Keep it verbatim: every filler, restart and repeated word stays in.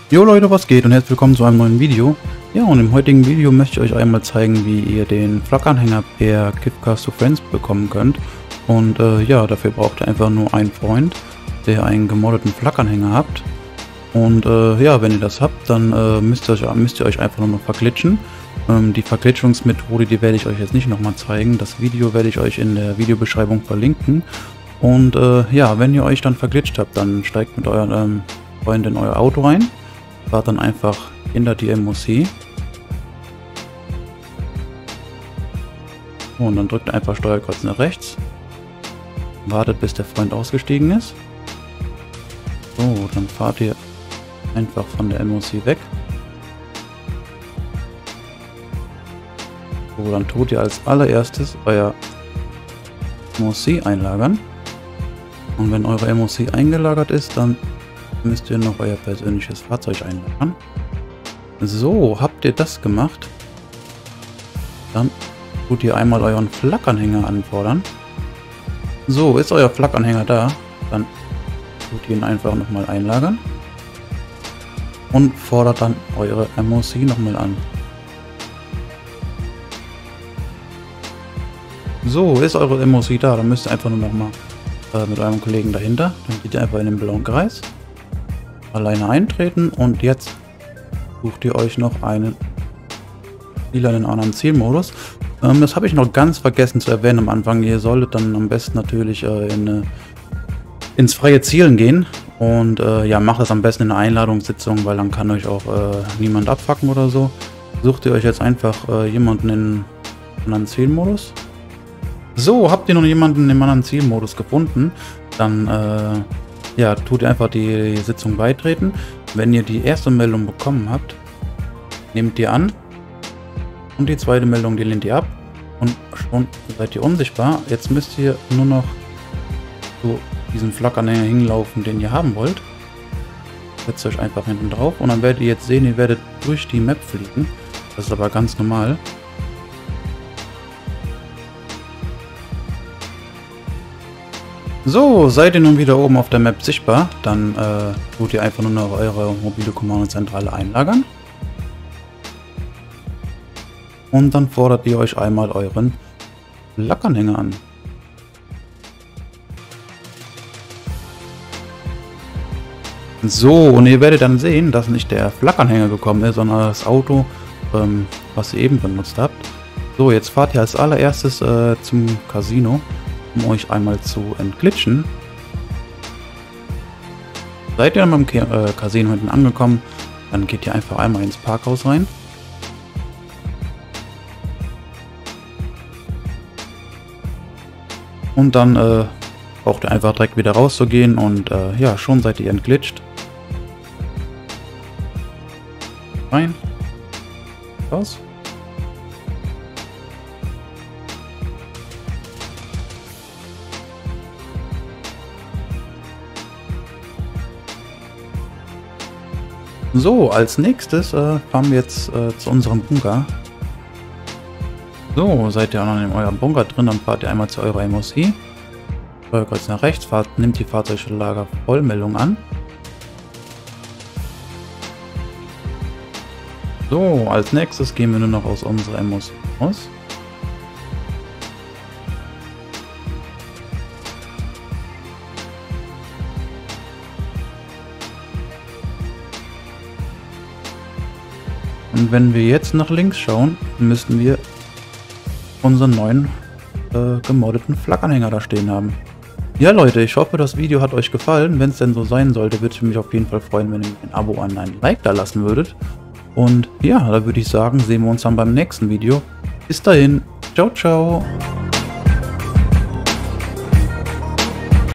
Jo Leute, was geht und herzlich willkommen zu einem neuen Video. Ja, und im heutigen Video möchte ich euch einmal zeigen, wie ihr den Flak-Anhänger per Giftcast to Friends bekommen könnt. Und äh, ja, dafür braucht ihr einfach nur einen Freund, der einen gemoddeten Flak-Anhänger habt. Und äh, ja, wenn ihr das habt, dann äh, müsst, ihr euch, müsst ihr euch einfach nur noch verglitschen. Ähm, die Verglitschungsmethode, die werde ich euch jetzt nicht nochmal zeigen. Das Video werde ich euch in der Videobeschreibung verlinken. Und äh, ja, wenn ihr euch dann verglitscht habt, dann steigt mit euren ähm, Freund in euer Auto rein. Fahrt dann einfach hinter die M O C. Und dann drückt ihr einfach Steuerkreuz nach rechts. Wartet, bis der Freund ausgestiegen ist. So, dann fahrt ihr einfach von der M O C weg. So, dann tut ihr als allererstes euer M O C einlagern. Und wenn eure M O C eingelagert ist, dann müsst ihr noch euer persönliches Fahrzeug einlagern. So, habt ihr das gemacht? Dann tut ihr einmal euren Flak-Anhänger anfordern. So, ist euer Flak-Anhänger da? Dann tut ihr ihn einfach nochmal einlagern. Und fordert dann eure M O C nochmal an. So, ist eure M O C da? Dann müsst ihr einfach nur nochmal äh, mit eurem Kollegen dahinter. Dann geht ihr einfach in den blauen Kreis. Alleine eintreten und jetzt sucht ihr euch noch einen lilanen anderen Zielmodus. Ähm, das habe ich noch ganz vergessen zu erwähnen am Anfang. Ihr solltet dann am besten natürlich äh, in, äh, ins freie Zielen gehen und äh, ja, macht es am besten in einer Einladungssitzung, weil dann kann euch auch äh, niemand abfacken oder so. Sucht ihr euch jetzt einfach äh, jemanden in anderen Zielmodus. So, habt ihr noch jemanden im anderen Zielmodus gefunden, dann äh, ja, tut ihr einfach die Sitzung beitreten. Wenn ihr die erste Meldung bekommen habt, nehmt ihr an. Und die zweite Meldung, die lehnt ihr ab. Und schon seid ihr unsichtbar. Jetzt müsst ihr nur noch zu diesem Flak-Anhänger hinlaufen, den ihr haben wollt. Setzt euch einfach hinten drauf. Und dann werdet ihr jetzt sehen, ihr werdet durch die Map fliegen. Das ist aber ganz normal. So, seid ihr nun wieder oben auf der Map sichtbar, dann äh, tut ihr einfach nur noch eure mobile Kommandozentrale einlagern. Und dann fordert ihr euch einmal euren Flak-Anhänger an. So, und ihr werdet dann sehen, dass nicht der Flak-Anhänger gekommen ist, sondern das Auto, ähm, was ihr eben benutzt habt. So, jetzt fahrt ihr als allererstes äh, zum Casino, um euch einmal zu entglitschen. Seid ihr dann beim Ke äh, Casino hinten angekommen, dann geht ihr einfach einmal ins Parkhaus rein. Und dann äh, braucht ihr einfach direkt wieder rauszugehen und äh, ja, schon seid ihr entglitscht. Rein. Raus. So, als nächstes äh, fahren wir jetzt äh, zu unserem Bunker. So, seid ihr auch noch in eurem Bunker drin, dann fahrt ihr einmal zu eurer M O C. Steuerkreuz nach rechts, fahrt, nimmt die Fahrzeuglager Vollmeldung an. So, als nächstes gehen wir nur noch aus unserer M O C raus. Und wenn wir jetzt nach links schauen, müssten wir unseren neuen äh, gemoddeten Flak-Anhänger da stehen haben. Ja Leute, ich hoffe, das Video hat euch gefallen. Wenn es denn so sein sollte, würde ich mich auf jeden Fall freuen, wenn ihr ein Abo und ein Like da lassen würdet. Und ja, da würde ich sagen, sehen wir uns dann beim nächsten Video. Bis dahin, ciao, ciao.